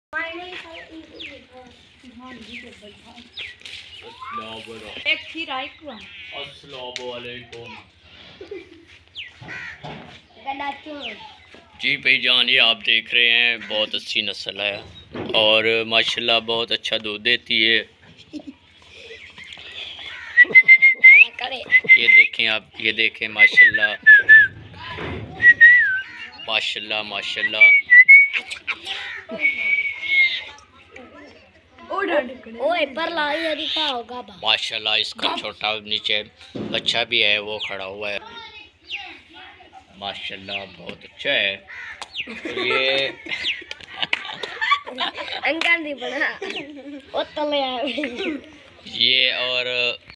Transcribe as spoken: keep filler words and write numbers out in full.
एक खीर आई कुआ। जी भाईजान, ये आप देख रहे हैं बहुत अच्छी नस्ल है और माशाल्लाह बहुत अच्छा दूध देती है। ये देखें आप, ये देखें माशाल्लाह माशाल्लाह माशाल्लाह। ओए पर लाई दिखा होगा माशाल्लाह। इसका छोटा नीचे बच्चा भी है, वो खड़ा हुआ है। माशाल्लाह बहुत अच्छा है ये। अंकल नहीं बना वो तले आए ये और